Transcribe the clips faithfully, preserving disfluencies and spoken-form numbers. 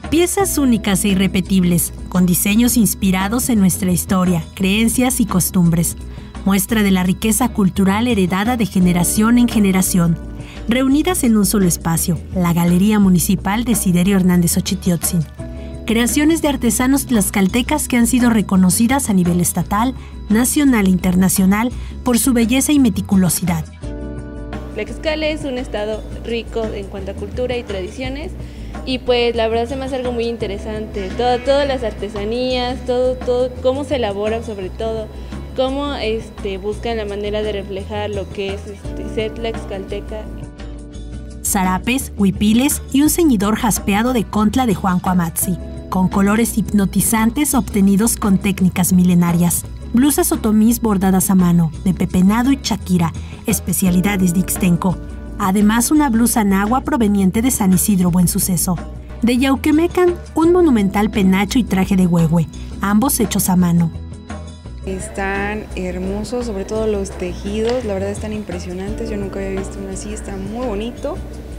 Piezas únicas e irrepetibles, con diseños inspirados en nuestra historia, creencias y costumbres. Muestra de la riqueza cultural heredada de generación en generación. Reunidas en un solo espacio, la Galería Municipal Desiderio Hernández Xochitiotzin. Creaciones de artesanos tlaxcaltecas que han sido reconocidas a nivel estatal, nacional e internacional por su belleza y meticulosidad. Tlaxcala es un estado rico en cuanto a cultura y tradiciones y pues la verdad se me hace algo muy interesante, todo, todas las artesanías, todo, todo, cómo se elabora sobre todo, cómo este, buscan la manera de reflejar lo que es este, ser tlaxcalteca. Zarapes, huipiles y un ceñidor jaspeado de contla de Juan Coamatzi, con colores hipnotizantes obtenidos con técnicas milenarias. Blusas otomís bordadas a mano, de pepenado y chaquira, especialidades de Ixtenco. Además, una blusa nahua proveniente de San Isidro Buen Suceso. De Yauquemecan, un monumental penacho y traje de huehue, ambos hechos a mano. Están hermosos, sobre todo los tejidos, la verdad están impresionantes, yo nunca había visto uno así, está muy bonito.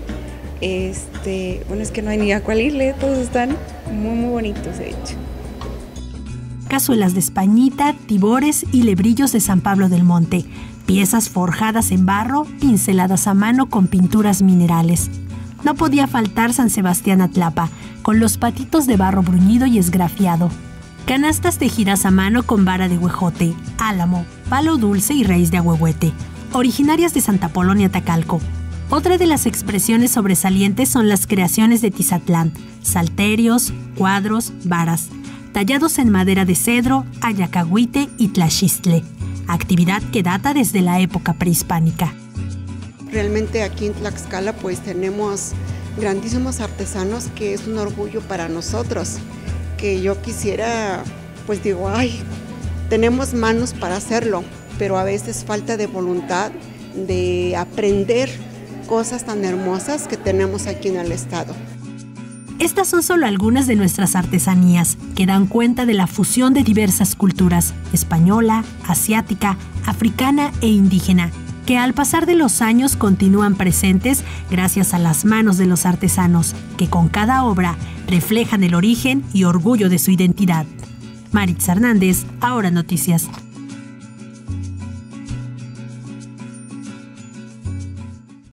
Este, bueno, es que no hay ni a cuál irle, todos están muy muy bonitos de hecho. Cazuelas de españita, tibores y lebrillos de San Pablo del Monte, piezas forjadas en barro, pinceladas a mano con pinturas minerales. No podía faltar San Sebastián Atlapa, con los patitos de barro bruñido y esgrafiado. Canastas tejidas a mano con vara de huejote, álamo, palo dulce y raíz de ahuehuete, originarias de Santa Polonia Tacalco. Otra de las expresiones sobresalientes son las creaciones de Tizatlán, salterios, cuadros, varas, tallados en madera de cedro, ayacahuite y tlaxistle, actividad que data desde la época prehispánica. Realmente aquí en Tlaxcala pues tenemos grandísimos artesanos que es un orgullo para nosotros, que yo quisiera, pues digo, ay, tenemos manos para hacerlo, pero a veces falta de voluntad de aprender cosas tan hermosas que tenemos aquí en el estado. Estas son solo algunas de nuestras artesanías que dan cuenta de la fusión de diversas culturas, española, asiática, africana e indígena, que al pasar de los años continúan presentes gracias a las manos de los artesanos, que con cada obra reflejan el origen y orgullo de su identidad. Maritza Hernández, Ahora Noticias.